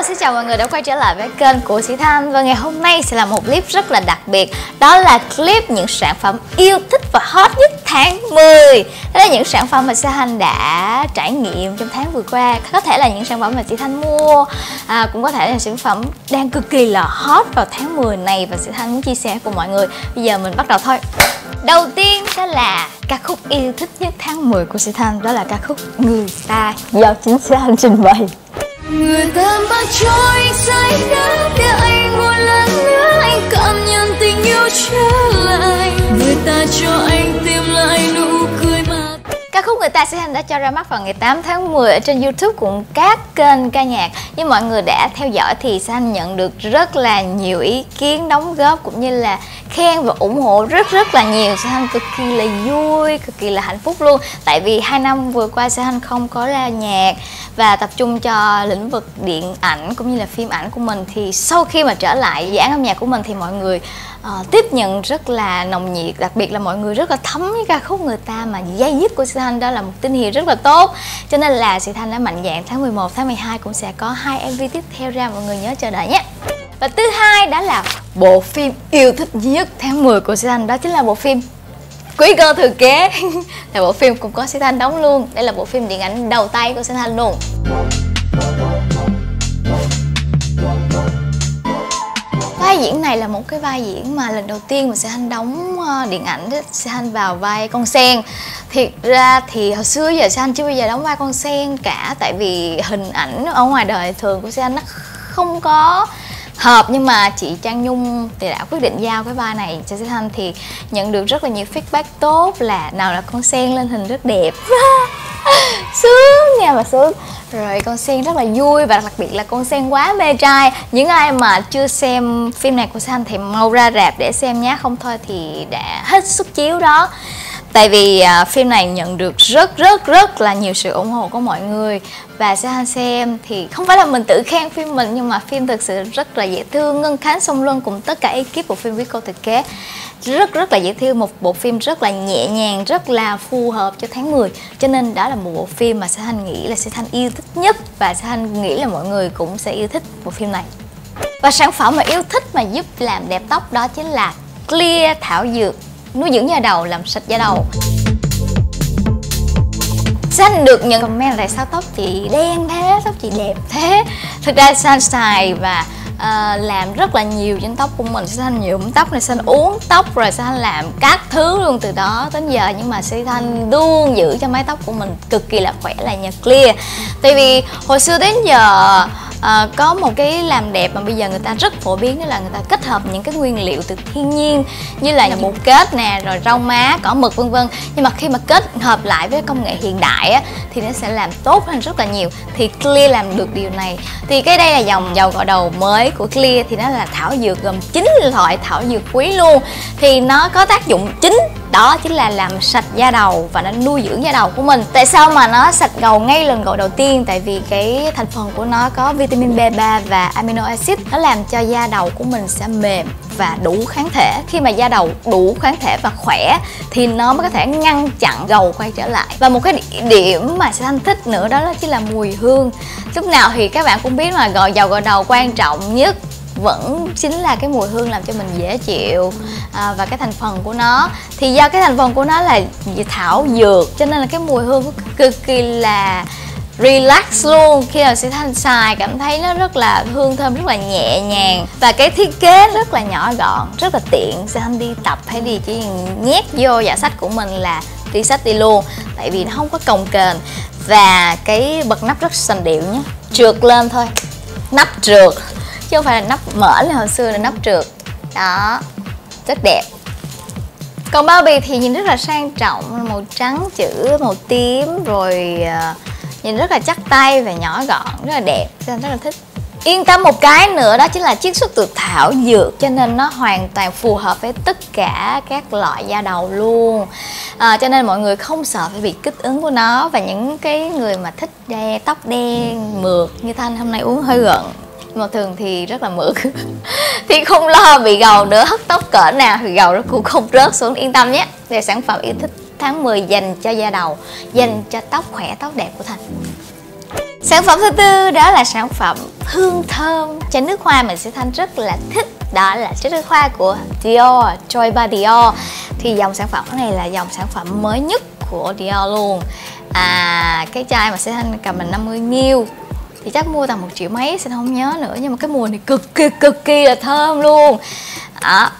Xin chào mọi người đã quay trở lại với kênh của Sĩ Thanh. Và ngày hôm nay sẽ là một clip rất là đặc biệt. Đó là clip những sản phẩm yêu thích và hot nhất tháng 10. Đó là những sản phẩm mà Sĩ Thanh đã trải nghiệm trong tháng vừa qua. Có thể là những sản phẩm mà Sĩ Thanh mua, cũng có thể là sản phẩm đang cực kỳ là hot vào tháng 10 này và Sĩ Thanh muốn chia sẻ cùng mọi người. Bây giờ mình bắt đầu thôi. Đầu tiên đó là ca khúc yêu thích nhất tháng 10 của Sĩ Thanh. Đó là ca khúc Người Ta do chính Sĩ Thanh trình bày. Người ta mà trôi say đắm để anh một lần nữa anh cảm nhận tình yêu trở lại. Người ta cho anh tìm lại nụ cười mà. Ca khúc Người Ta Sĩ Thanh đã cho ra mắt vào ngày 8 tháng 10 ở trên YouTube cùng các kênh ca nhạc. Như mọi người đã theo dõi thì Sĩ Thanh nhận được rất là nhiều ý kiến đóng góp cũng như là khen và ủng hộ rất là nhiều. Sĩ Thanh cực kỳ là vui, cực kỳ là hạnh phúc luôn. Tại vì 2 năm vừa qua Sĩ Thanh không có ra nhạc và tập trung cho lĩnh vực điện ảnh cũng như là phim ảnh của mình. Thì sau khi mà trở lại dự án âm nhạc của mình thì mọi người tiếp nhận rất là nồng nhiệt. Đặc biệt là mọi người rất là thấm với ca khúc Người Ta mà dây dứt của Sĩ Thanh. Đó là một tín hiệu rất là tốt. Cho nên là Sĩ Thanh đã mạnh dạn tháng 11, tháng 12 cũng sẽ có 2 MV tiếp theo ra. Mọi người nhớ chờ đợi nhé. Và thứ hai đó là bộ phim yêu thích nhất tháng 10 của Sĩ Thanh. Đó chính là bộ phim Quý Cô Thừa Kế. Là bộ phim cũng có Sĩ Thanh đóng luôn. Đây là bộ phim điện ảnh đầu tay của Sĩ Thanh luôn. Vai diễn này là một cái vai diễn mà lần đầu tiên mà Sĩ Thanh đóng điện ảnh. Sĩ Thanh vào vai con sen. Thiệt ra thì hồi xưa giờ Sĩ Thanh chưa bao giờ đóng vai con sen cả. Tại vì hình ảnh ở ngoài đời thường của Sĩ Thanh nó không có hợp. Nhưng mà chị Trang Nhung thì đã quyết định giao cái vai này cho Sĩ Thanh thì nhận được rất là nhiều feedback tốt. Là nào là con sen lên hình rất đẹp. Sướng nha mà sướng. Rồi con sen rất là vui và đặc biệt là con sen quá mê trai. Những ai mà chưa xem phim này của Sĩ Thanh thì mau ra rạp để xem nhé. Không thôi thì đã hết suất chiếu đó. Tại vì phim này nhận được rất là nhiều sự ủng hộ của mọi người. Và Sĩ Thanh xem thì không phải là mình tự khen phim mình, nhưng mà phim thực sự rất là dễ thương. Ngân Khánh, Song Luân cùng tất cả ekip của phim Quý Cô Thừa Kế rất là dễ thương. Một bộ phim rất là nhẹ nhàng, rất là phù hợp cho tháng 10. Cho nên đó là một bộ phim mà Sĩ Thanh nghĩ là Sĩ Thanh yêu thích nhất. Và Sĩ Thanh nghĩ là mọi người cũng sẽ yêu thích bộ phim này. Và sản phẩm mà yêu thích mà giúp làm đẹp tóc đó chính là Clear thảo dược nuôi dưỡng da đầu, làm sạch da đầu. Sĩ Thanh được nhận comment là sao tóc chị đen thế, tóc chị đẹp thế. Thực ra Sĩ Thanh xài và làm rất là nhiều trên tóc của mình. Sĩ Thanh nhuộm tóc này, Sĩ Thanh uống tóc, rồi Sĩ Thanh làm các thứ luôn từ đó đến giờ. Nhưng mà Sĩ Thanh luôn giữ cho mái tóc của mình cực kỳ là khỏe là nhờ Clear. Tại vì hồi xưa đến giờ có một cái làm đẹp mà bây giờ người ta rất phổ biến, đó là người ta kết hợp những cái nguyên liệu từ thiên nhiên như là bột kết nè, rồi rau má, cỏ mực vân vân. Nhưng mà khi mà kết hợp lại với công nghệ hiện đại á, thì nó sẽ làm tốt hơn rất là nhiều. Thì Clear làm được điều này. Thì cái đây là dòng dầu gội đầu mới của Clear. Thì nó là thảo dược gồm 9 loại thảo dược quý luôn. Thì nó có tác dụng chính, đó chính là làm sạch da đầu và nó nuôi dưỡng da đầu của mình. Tại sao mà nó sạch đầu ngay lần gội đầu tiên? Tại vì cái thành phần của nó có vitamin B3 và amino acid. Nó làm cho da đầu của mình sẽ mềm và đủ kháng thể. Khi mà da đầu đủ kháng thể và khỏe thì nó mới có thể ngăn chặn gầu quay trở lại. Và một cái điểm mà Sĩ Thanh thích nữa đó chính là mùi hương. Lúc nào thì các bạn cũng biết mà dầu gội đầu quan trọng nhất vẫn chính là cái mùi hương làm cho mình dễ chịu. Và cái thành phần của nó thì do cái thành phần của nó là thảo dược cho nên là cái mùi hương của cực kỳ là relax luôn. Khi nào Sĩ Thanh xài cảm thấy nó rất là hương thơm, rất là nhẹ nhàng. Và cái thiết kế rất là nhỏ gọn, rất là tiện. Sĩ Thanh đi tập hay đi chỉ nhét vô giỏ sách của mình là đi sách đi luôn. Tại vì nó không có cồng kềnh. Và cái bật nắp rất sành điệu nhé. Trượt lên thôi, nắp trượt, chứ không phải là nắp mở như hồi xưa là nắp trượt. Đó, rất đẹp. Còn bao bì thì nhìn rất là sang trọng, màu trắng, chữ màu tím, rồi nhìn rất là chắc tay và nhỏ gọn, rất là đẹp, rất là thích. Yên tâm một cái nữa đó chính là chiết xuất từ thảo dược, cho nên nó hoàn toàn phù hợp với tất cả các loại da đầu luôn. Cho nên mọi người không sợ phải bị kích ứng của nó. Và những cái người mà thích tóc đen mượt như Thanh hôm nay uống hơi gận, mà thường thì rất là mượt thì không lo bị gầu nữa. Hất tóc cỡ nào thì gầu nó cũng không rớt xuống, yên tâm nhé. Đây là sản phẩm yêu thích tháng 10 dành cho da đầu, dành cho tóc khỏe, tóc đẹp của Thanh. Sản phẩm thứ tư đó là sản phẩm hương thơm chai nước hoa mình sẽ Thanh rất là thích. Đó là chai nước hoa của Dior, Joy by Dior. Thì dòng sản phẩm này là dòng sản phẩm mới nhất của Dior luôn. Cái chai mà sẽ Thanh cầm mình 50ml thì chắc mua tầm 1 triệu mấy, sẽ không nhớ nữa. Nhưng mà cái mùi này cực kỳ là thơm luôn. Đó.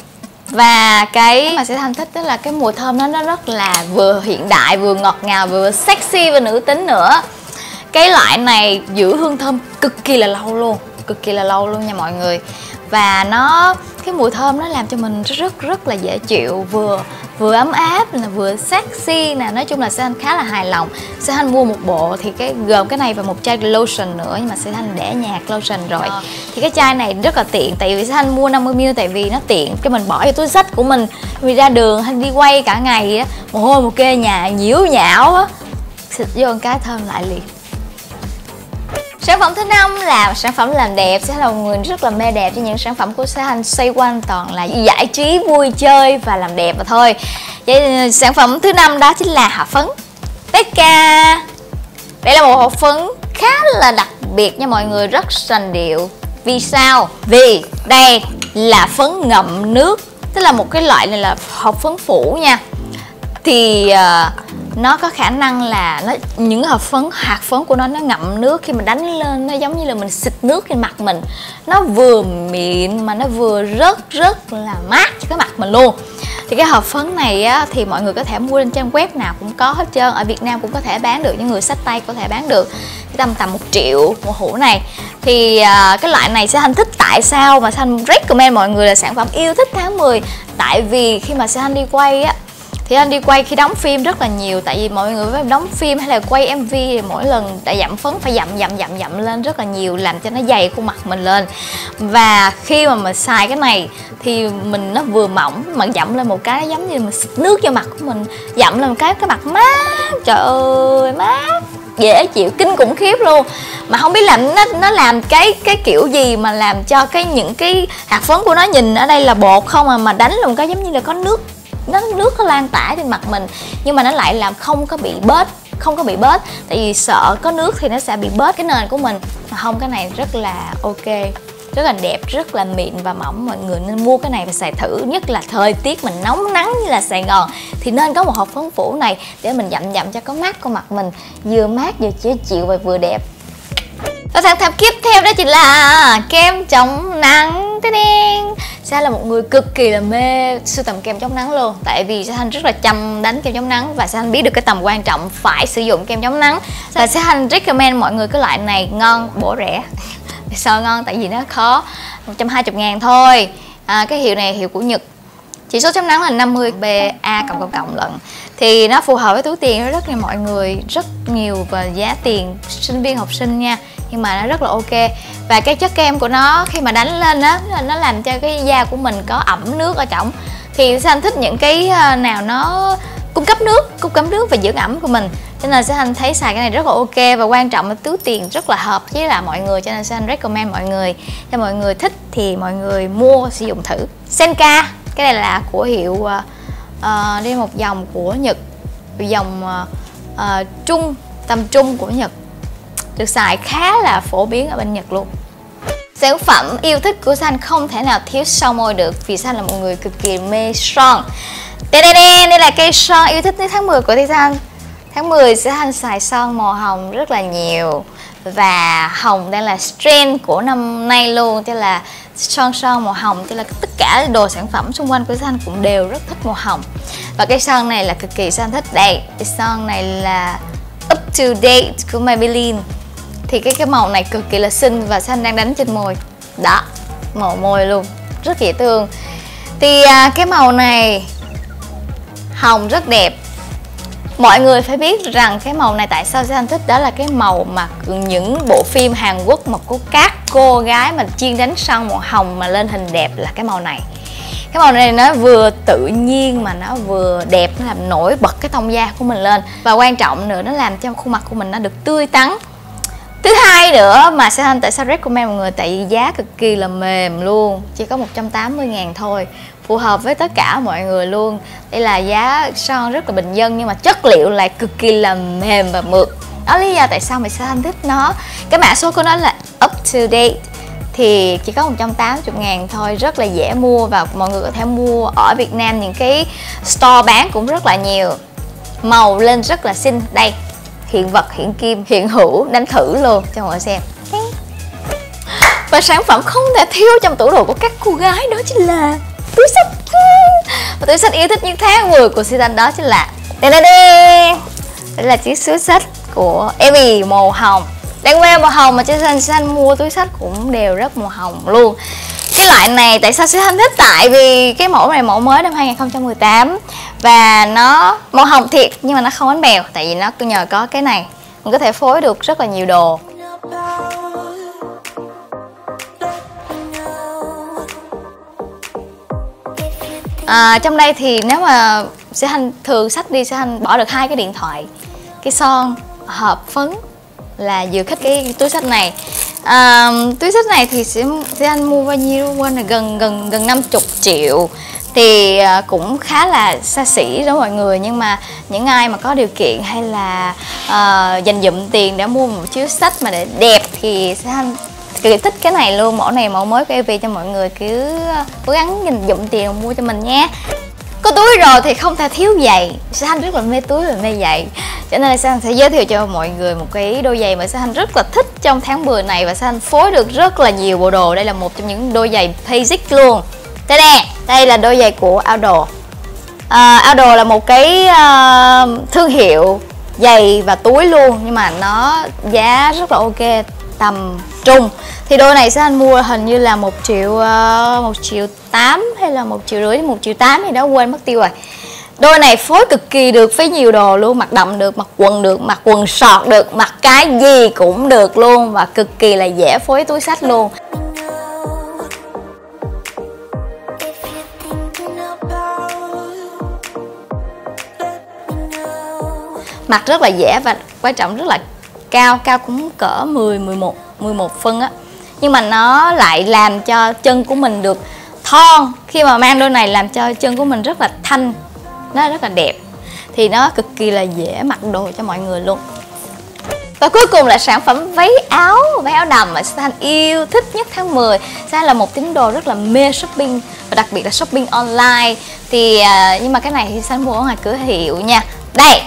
Và cái mà sẽ Thanh thích đó là cái mùi thơm nó rất là vừa hiện đại, vừa ngọt ngào, vừa sexy và nữ tính nữa. Cái loại này giữ hương thơm cực kỳ là lâu luôn nha mọi người. Và cái mùi thơm nó làm cho mình rất là dễ chịu, vừa ấm áp là vừa sexy nè. Nói chung là Sẽ Thanh khá là hài lòng. Sẽ Thanh mua một bộ thì gồm cái này và một chai lotion nữa, nhưng mà Sẽ Thanh để nhà lotion rồi. Thì cái chai này rất là tiện, tại vì Sẽ Thanh mua 50ml tại vì nó tiện, cái mình bỏ vào túi xách của mình, vì ra đường hay đi quay cả ngày á, mồ hôi một kê nhà nhiễu nhão á, xịt vô một cái thơm lại liền. Sản phẩm thứ 5 là sản phẩm làm đẹp. Sẽ là một người rất là mê đẹp, cho những sản phẩm của Sẽ Thanh xoay quanh toàn là giải trí, vui chơi và làm đẹp mà thôi. Vậy sản phẩm thứ 5 đó chính là hộp phấn Becca. Đây là một hộp phấn khá là đặc biệt nha mọi người, rất sành điệu. Vì sao? Vì đây là phấn ngậm nước, tức là một cái loại này là hộp phấn phủ nha. Thì nó có khả năng là những hạt phấn của nó ngậm nước, khi mà đánh lên nó giống như là mình xịt nước trên mặt mình. Nó vừa mịn mà nó vừa rất là mát cho cái mặt mình luôn. Thì cái hộp phấn này á, thì mọi người có thể mua trên trang web nào cũng có hết trơn. Ở Việt Nam cũng có thể bán được, những người xách tay có thể bán được tầm 1 triệu một hũ này. Thì cái loại này Sẽ Thanh thích. Tại sao mà Sẽ Thanh recommend mọi người là sản phẩm yêu thích tháng 10? Tại vì khi mà Sẽ Thanh đi quay á, thì anh đi quay khi đóng phim rất là nhiều. Tại vì mọi người phải đóng phim hay là quay MV thì mỗi lần đã dặm phấn phải dặm lên rất là nhiều, làm cho nó dày khuôn mặt mình lên. Và khi mà mình xài cái này thì nó vừa mỏng mà dặm lên một cái giống như mình xịt nước vào mặt của mình, dặm lên một cái mặt mát, trời ơi mát dễ chịu kinh khủng khiếp luôn. Mà không biết làm nó làm cái kiểu gì mà làm cho những cái hạt phấn của nó nhìn ở đây là bột không mà đánh lên một cái giống như là có nước nó lan tỏa trên mặt mình, nhưng mà nó lại làm không có bị bết, tại vì sợ có nước thì nó sẽ bị bết cái nền của mình. Mà không, cái này rất là ok, rất là đẹp, rất là mịn và mỏng. Mọi người nên mua cái này và xài thử, nhất là thời tiết mình nóng nắng như là Sài Gòn thì nên có một hộp phấn phủ này để mình dặm cho có mát con mặt mình, vừa mát vừa dễ chịu và vừa đẹp. Và sản phẩm tiếp theo đó chính là kem chống nắng. Sẽ là một người cực kỳ là mê sưu tầm kem chống nắng luôn. Tại vì Sẽ Thanh rất là chăm đánh kem chống nắng và Sẽ Thanh biết được cái tầm quan trọng phải sử dụng kem chống nắng. Và Sẽ Thanh recommend mọi người cái loại này ngon, bổ rẻ. Sao ngon? Tại vì nó có 120.000 thôi. Cái hiệu này hiệu của Nhật. Chỉ số chống nắng là 50 PA cộng lận. Thì nó phù hợp với túi tiền rất là mọi người, rất nhiều và giá tiền sinh viên học sinh nha. Nhưng mà nó rất là ok. Và cái chất kem của nó khi mà đánh lên á, nó làm cho cái da của mình có ẩm nước ở trong. Thì Sẽ Thanh thích những cái nào nó cung cấp nước và giữ ẩm của mình. Cho nên Sẽ Thanh thấy xài cái này rất là ok. Và quan trọng là túi tiền rất là hợp với là mọi người. Cho nên Sẽ Thanh recommend mọi người. Cho mọi người thích thì mọi người mua sử dụng thử. Senka, cái này là của hiệu đi một dòng của Nhật, dòng tầm trung của Nhật, được xài khá là phổ biến ở bên Nhật luôn. Sản phẩm yêu thích của Sẽ Thanh không thể nào thiếu son môi được, vì Sẽ Thanh là một người cực kỳ mê son. Đây là cây son yêu thích đến tháng 10 của Sẽ Thanh. Tháng 10 Sẽ Thanh xài son màu hồng rất là nhiều, và hồng đang là trend của năm nay luôn, cho là son màu hồng, cho là tất cả đồ sản phẩm xung quanh của Sẽ Thanh cũng đều rất thích màu hồng. Và cái son này là cực kỳ Sẽ Thanh thích. Đây, cái son này là Up to Date của Maybelline. Thì cái màu này cực kỳ là xinh và Sẽ Thanh đang đánh trên môi. Đó, màu môi luôn, rất dễ thương. Thì cái màu này hồng rất đẹp. Mọi người phải biết rằng cái màu này tại sao Sẽ Thanh thích, đó là cái màu mà những bộ phim Hàn Quốc mà có các cô gái mà chuyên đánh son màu hồng mà lên hình đẹp là cái màu này. Cái màu này nó vừa tự nhiên mà nó vừa đẹp, nó làm nổi bật cái tông da của mình lên. Và quan trọng nữa, nó làm cho khuôn mặt của mình nó được tươi tắn. Thứ hai nữa mà Sẽ Thanh tại sao recommend mọi người, tại vì giá cực kỳ là mềm luôn, chỉ có 180.000 thôi, phù hợp với tất cả mọi người luôn. Đây là giá son rất là bình dân nhưng mà chất liệu lại cực kỳ là mềm và mượt. Đó lý do tại sao mà Sẽ Thanh thích nó. Cái mã số của nó là up to date, thì chỉ có 180.000 thôi, rất là dễ mua và mọi người có thể mua ở Việt Nam, những cái store bán cũng rất là nhiều. Màu lên rất là xinh. Đây, hiện vật, hiện kim, hiện hữu, đánh thử luôn cho mọi người xem. Và sản phẩm không thể thiếu trong tủ đồ của các cô gái đó chính là túi xách. Và túi xách yêu thích những tháng 10 của Sẽ Thanh đó chính là đây là chiếc túi xách của Emi màu hồng. Đang wear màu hồng mà Sẽ Thanh mua túi xách cũng đều rất màu hồng luôn. Cái loại này tại sao Sẽ Thanh thích? Tại vì cái mẫu này mẫu mới năm 2018 và nó màu hồng thiệt nhưng mà nó không bánh bèo, tại vì nó nhờ có cái này mình có thể phối được rất là nhiều đồ. Trong đây thì nếu mà Sẽ Thanh thường xách đi, Sẽ Thanh bỏ được 2 cái điện thoại, cái son, hộp phấn là vừa thích cái túi xách này. Túi xách này thì Sẽ Thanh mua bao nhiêu quên là gần 50 triệu, thì cũng khá là xa xỉ đó mọi người. Nhưng mà những ai mà có điều kiện hay là dành dụm tiền để mua một chiếc xách mà để đẹp thì Sẽ Thanh cực thích cái này luôn. Mẫu này mẫu mới của EV cho mọi người cứ cố gắng dành dụm tiền mua cho mình nha. Có túi rồi thì không thể thiếu giày. Sẽ Thanh rất là mê túi và mê giày, cho nên là Sẽ Thanh sẽ giới thiệu cho mọi người một cái đôi giày mà Sẽ Thanh rất là thích trong tháng 10 này, và Sẽ Thanh phối được rất là nhiều bộ đồ. Đây là một trong những đôi giày basic luôn. Đây nè, đây là đôi giày của Outdoor. Outdoor là một cái thương hiệu giày và túi luôn, nhưng mà nó giá rất là ok, tầm trung. Thì đôi này Sẽ Thanh mua hình như là 1 triệu 8 hay là 1 triệu rưỡi đến 1 triệu 8 gì đó, quên mất tiêu rồi. Đôi này phối cực kỳ được với nhiều đồ luôn, mặc đậm được, mặc quần được, mặc quần sọt được, mặc cái gì cũng được luôn, và cực kỳ là dễ phối túi xách luôn. Mặc rất là dễ và quan trọng rất là cao cũng cỡ 11 phân á. Nhưng mà nó lại làm cho chân của mình được thon. Khi mà mang đôi này làm cho chân của mình rất là thanh, nó rất là đẹp. Thì nó cực kỳ là dễ mặc đồ cho mọi người luôn. Và cuối cùng là sản phẩm váy áo đầm mà Sẽ Thanh yêu thích nhất tháng 10. Sẽ Thanh là một tín đồ rất là mê shopping, và đặc biệt là shopping online. Thì nhưng mà cái này thì Sẽ Thanh mua ở ngoài cửa hiệu nha. Đây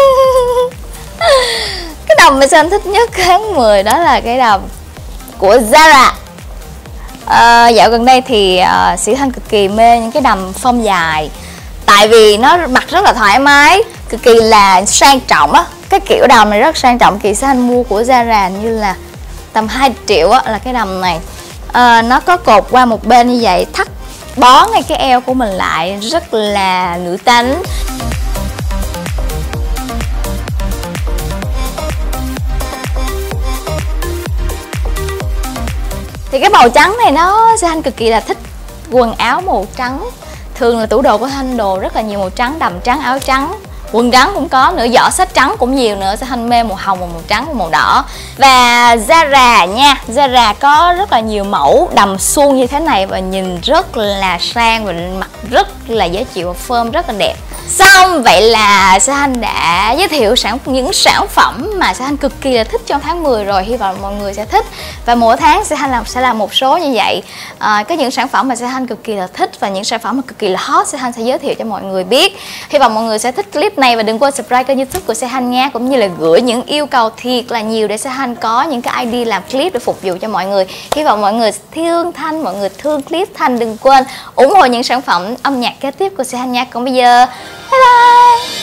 cái đầm mà Sẽ Thanh thích nhất tháng 10 đó là cái đầm của Zara. Dạo gần đây thì Sẽ Thanh cực kỳ mê những cái đầm phông dài, tại vì nó mặc rất là thoải mái, cực kỳ là sang trọng á. Cái kiểu đầm này rất sang trọng. Kỳ Sẽ Thanh mua của Zara như là tầm 2 triệu á, là cái đầm này. Nó có cột qua một bên như vậy, thắt bó ngay cái eo của mình lại, rất là nữ tính. Thì cái màu trắng này nó Sẽ Thanh cực kỳ là thích quần áo màu trắng. Thường là tủ đồ của Thanh đồ rất là nhiều màu trắng, đầm trắng, áo trắng, quần trắng cũng có nữa, giỏ xách trắng cũng nhiều nữa. Sẽ Thanh mê màu hồng, màu trắng và màu đỏ. Và Zara nha, Zara có rất là nhiều mẫu đầm suông như thế này và nhìn rất là sang và mặc rất là dễ chịu và form rất là đẹp. Xong, vậy là Sẽ Thanh đã giới thiệu những sản phẩm mà Sẽ Thanh cực kỳ là thích trong tháng 10 rồi. Hy vọng mọi người sẽ thích. Và mỗi tháng Sẽ Thanh sẽ làm một số như vậy. Có những sản phẩm mà Sẽ Thanh cực kỳ là thích và những sản phẩm mà cực kỳ là hot, Sẽ Thanh sẽ giới thiệu cho mọi người biết. Hy vọng mọi người sẽ thích clip này và đừng quên subscribe kênh YouTube của Sẽ Thanh nha, cũng như là gửi những yêu cầu thiệt là nhiều để Sẽ Thanh có những cái idea làm clip để phục vụ cho mọi người. Hy vọng mọi người thương Thanh, mọi người thương clip Thanh. Đừng quên ủng hộ những sản phẩm âm nhạc kế tiếp của Sẽ Thanh nha. Còn bây giờ bye bye.